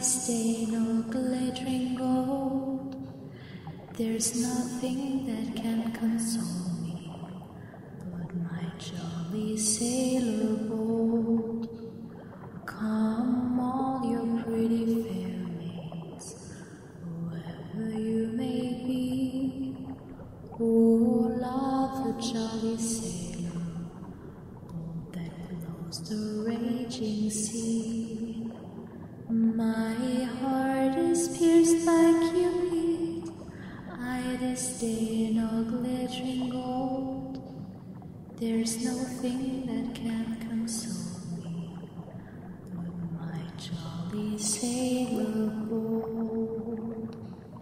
stay no glittering gold. There's nothing that can console me but my jolly sailor bold. Come, all your pretty fair maids, whoever you may be, who love the jolly sailor bold that blows the raging sea. My heart is pierced by Cupid, I disdain all glittering gold. There's no thing that can console me but my jolly sailor bold.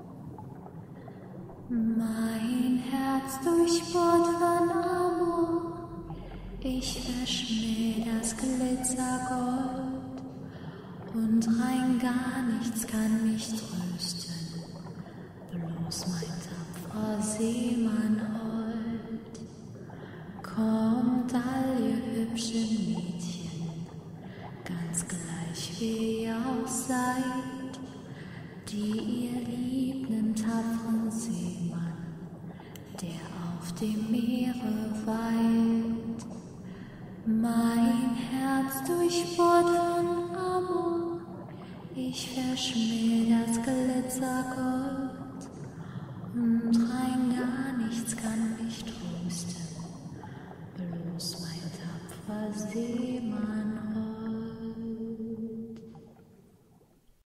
Mein Herz durchbohrt von Amor, ich verschmäh das Glitzergold. Und rein gar nichts kann mich trösten, bloß mein tapferer Seemann hold. Kommt all ihr hübschen Mädchen, ganz gleich wie ihr auch seid, die ihr liebenden tapferen Seemann, der auf dem Meere weilt. Mein Herz durchbohrt von Amor, ich verschmäh das Glitzergold, und rein gar nichts kann mich trösten, bloß mein tapferer Seemann.